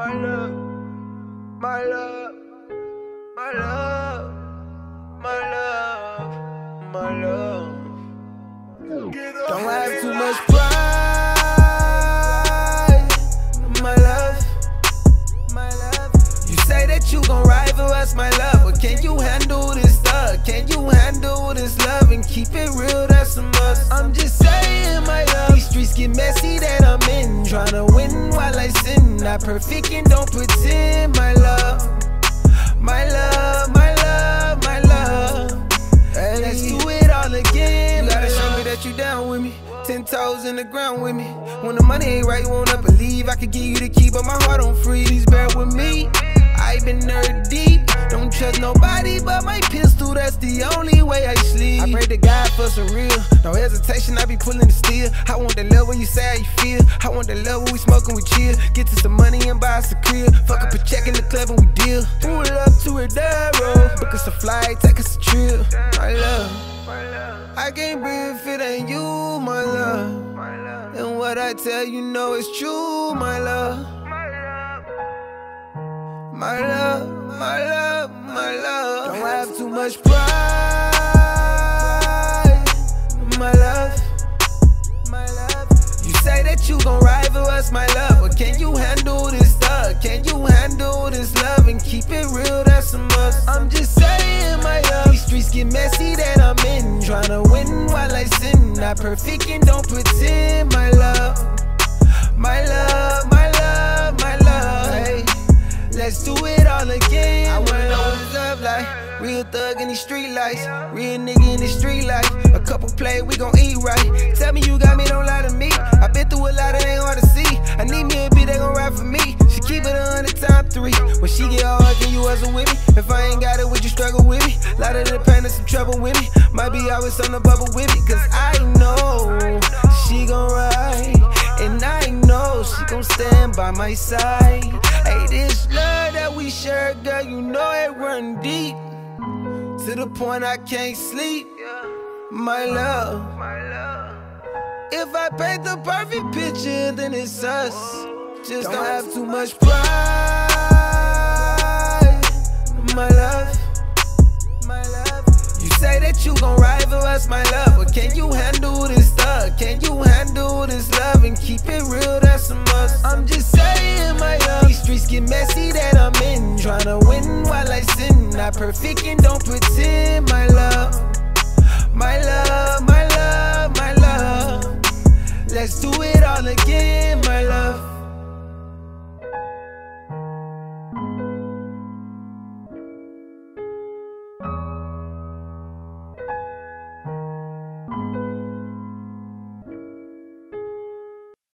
my love, my love, my love, my love, my love. Don't have too much pride, my love, my love. You say that you gon' ride for us, my love, but can you handle this stuff? Can you handle this love and keep it real? That's a must. I'm just saying, my love. These streets get messy that I'm in, tryna win while I sin. Not perfect and don't pretend, my love, my love, my love, my love. Hey, let's do it all again. You gotta show me that you down with me. 10 toes in the ground with me. When the money ain't right, you won't up believe I could give you the key, but my heart don't freeze. Bear with me, I been nerd deep. Don't trust nobody but my pistol, that's the only way I sleep. I pray to God for some real, no hesitation, I be pulling the steel. I want that love when you say how you feel. I want that love when we smoke and we chill. Get to some money and buy us a crib. Fuck up a check in the club and we deal. Pull up to a Darrow, book us a flight, take us a trip. My love, I can't breathe if it ain't you, my love. And what I tell you know is true, my love. My love, my love, my love. Don't have too much pride, my love, my love. You say that you gon' ride for us, my love, but can you handle this stuff? Can you handle this love and keep it real? That's a must. I'm just saying, my love. These streets get messy that I'm in, tryna win while I sin. Not perfect and don't pretend, my love, my love, my love, my love. Hey, let's do it all again. I wanna know what it's love like. Real thug in these street lights, real nigga in the street life. A couple play, we gon' eat right. Tell me you got me, don't lie to me. I been through a lot, it ain't hard to see. I need me a beat that gon' rap for me. She keep it 100 times 3. When she get hard, can you hustle with me? If I ain't got it, would you struggle with me? Lot of the pain and some trouble with me. Might be always on the bubble with me, cause I know she gon' ride, and I know she gon' stand by my side. Hey, this love that we share, girl, you know it run deep, to the point I can't sleep, my love. If I paint the perfect picture, then it's us. Just don't have too much pride, my love, my love. You say that you gon' ride for us, my love, but can you handle this stuff? Can you handle this love and keep it real? That's a must. I'm just saying, my love. These streets get messy that I'm in, tryna win while I sin. Not perfect and don't pretend, my love, my love, my love, my love. Let's do it all again, my love.